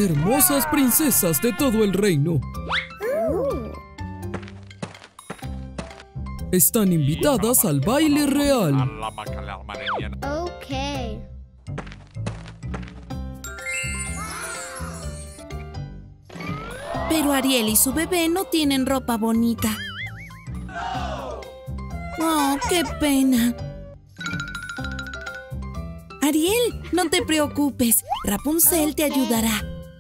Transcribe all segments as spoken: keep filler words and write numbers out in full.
hermosas princesas de todo el reino. Están invitadas al baile real. Ok. Pero Ariel y su bebé no tienen ropa bonita. ¡Oh, qué pena! Ariel, no te preocupes. Rapunzel te ayudará.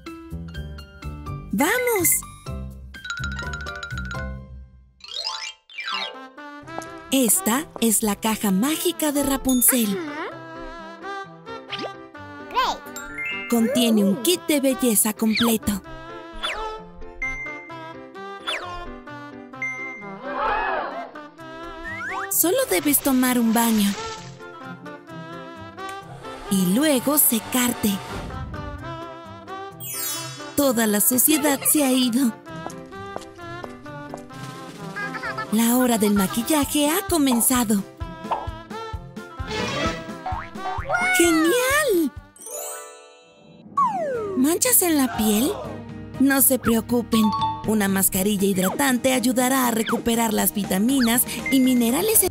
¡Vamos! Esta es la caja mágica de Rapunzel. Contiene un kit de belleza completo. Solo debes tomar un baño. Y luego secarte. Toda la suciedad se ha ido. La hora del maquillaje ha comenzado. ¡Genial! ¿Manchas en la piel? No se preocupen. Una mascarilla hidratante ayudará a recuperar las vitaminas y minerales.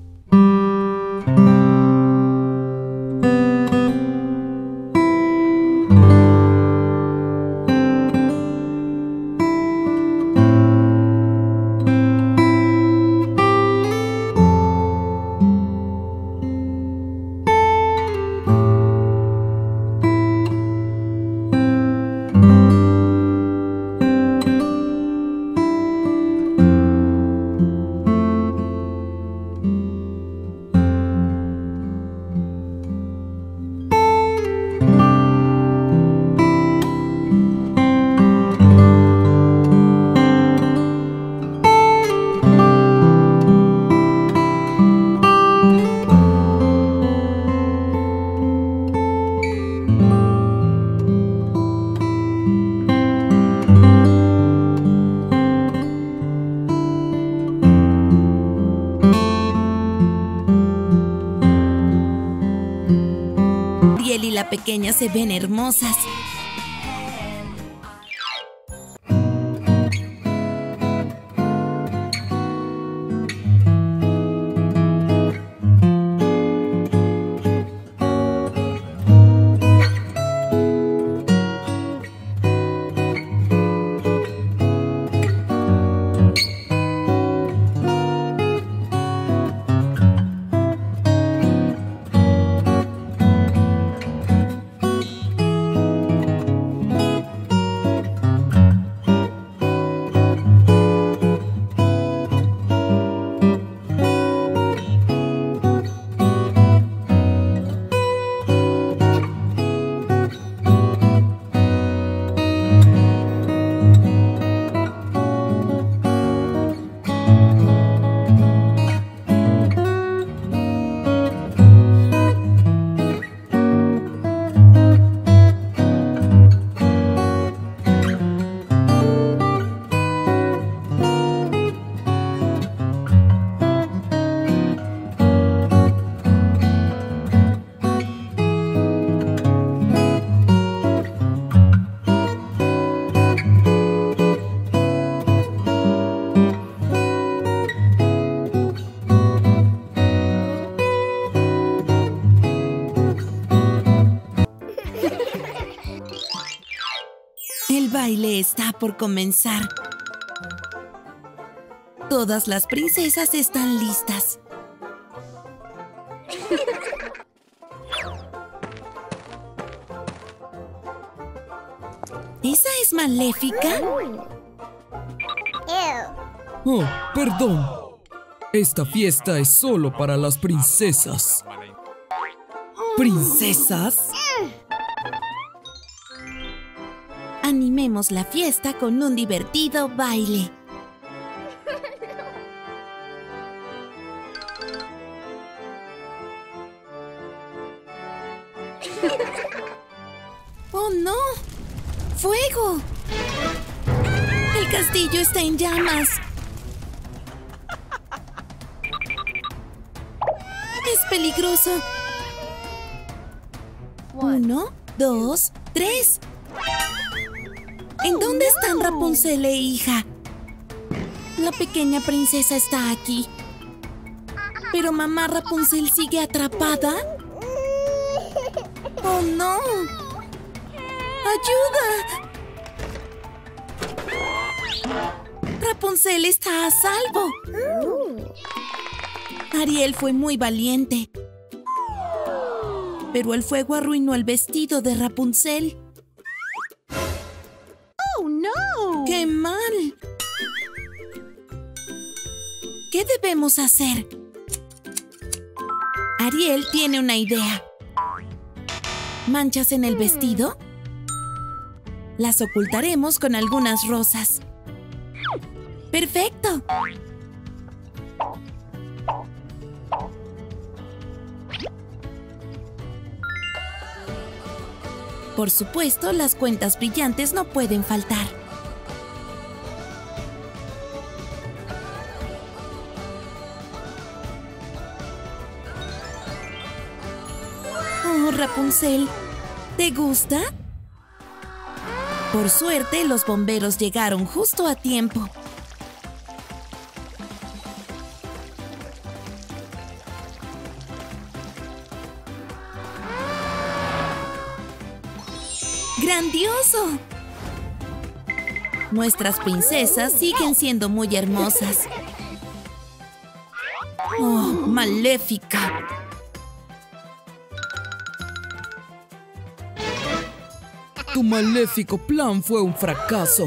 Ariel y la pequeña se ven hermosas. El baile está por comenzar. Todas las princesas están listas. ¿Esa es Maléfica? Oh, perdón. Esta fiesta es solo para las princesas. ¿Princesas? Animemos la fiesta con un divertido baile. ¡Oh, no! ¡Fuego! El castillo está en llamas. Es peligroso. Uno, dos, tres. ¿En dónde están Rapunzel e hija? La pequeña princesa está aquí. ¿Pero mamá Rapunzel sigue atrapada? ¡Oh, no! ¡Ayuda! Rapunzel está a salvo. Ariel fue muy valiente. Pero el fuego arruinó el vestido de Rapunzel. ¡Oh, no! ¡Qué mal! ¿Qué debemos hacer? Ariel tiene una idea. ¿Manchas en el vestido? Las ocultaremos con algunas rosas. ¡Perfecto! Por supuesto, las cuentas brillantes no pueden faltar. Oh, Rapunzel, ¿te gusta? Por suerte, los bomberos llegaron justo a tiempo. ¡Grandioso! Nuestras princesas siguen siendo muy hermosas. ¡Oh, maléfica! Tu maléfico plan fue un fracaso.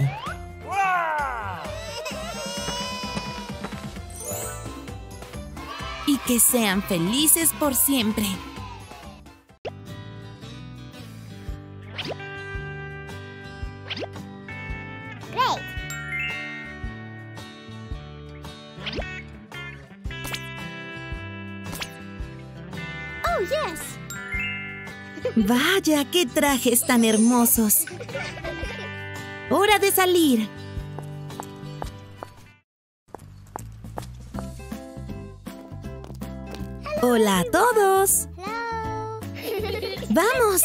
Y que sean felices por siempre. Oh, yes. Vaya, qué trajes tan hermosos. ¡Hora de salir! ¡Hola a todos! ¡Vamos!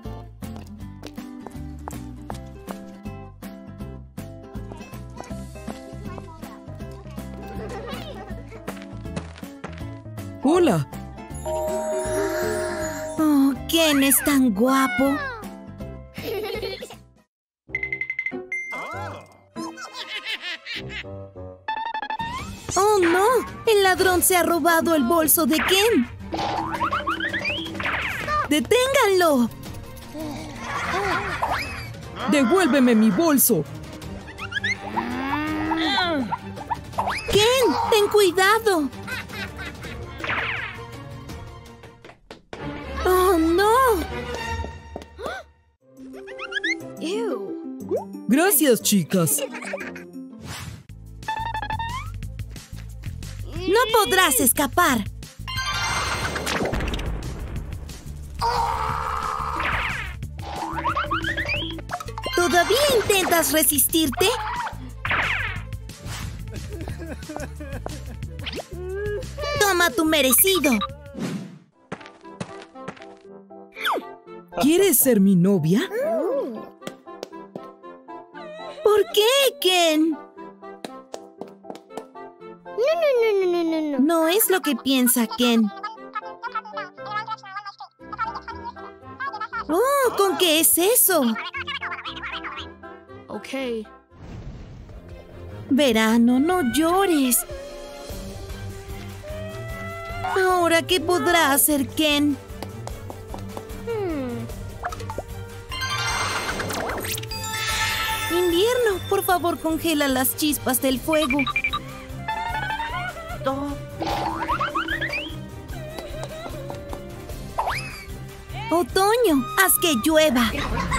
¡Hola! Oh, Ken es tan guapo. ¡Oh, no! ¡El ladrón se ha robado el bolso de Ken! ¡Deténganlo! ¡Devuélveme mi bolso! ¡Ken, ten cuidado! ¡Oh, no! Ew. Gracias, chicas. ¡No podrás escapar! ¿Todavía intentas resistirte? ¡Toma tu merecido! ¿Quieres ser mi novia? ¿Por qué, Ken? No, no, no, no, no, no. No es lo que piensa Ken. ¡Oh! ¿Con qué es eso? Okay. Verano, no llores. ¿Ahora qué podrá hacer Ken? Hmm. Invierno, por favor, congela las chispas del fuego. Otoño, haz que llueva.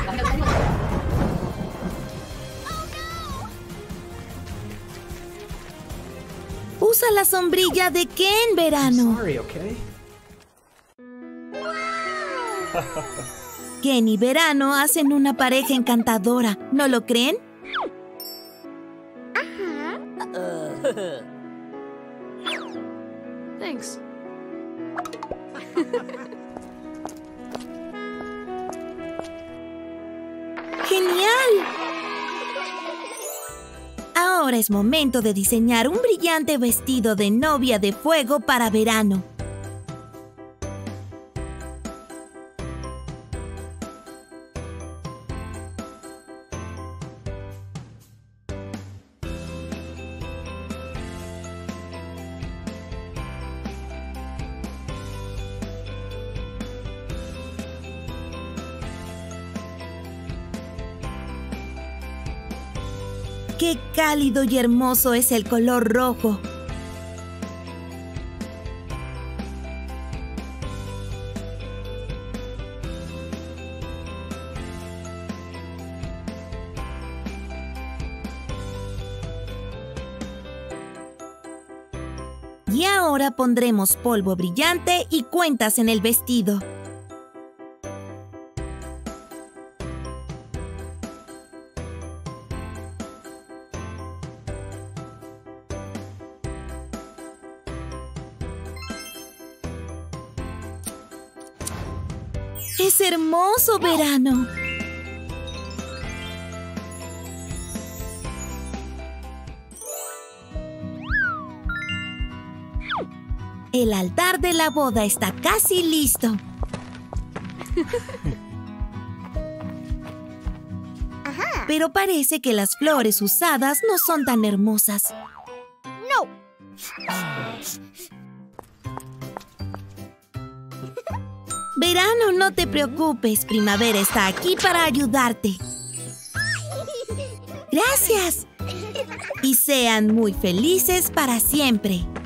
Usa la sombrilla de Ken, verano. Sorry, okay? Ken y verano hacen una pareja encantadora, ¿no lo creen? Thanks. ¡Genial! ahora es momento de diseñar un brillante vestido de novia de fuego para verano. ¡Qué cálido y hermoso es el color rojo! Y ahora pondremos polvo brillante y cuentas en el vestido. ¡Es hermoso verano! El altar de la boda está casi listo. Pero parece que las flores usadas no son tan hermosas. No. Verano, no te preocupes. Primavera está aquí para ayudarte. ¡Gracias! Y sean muy felices para siempre.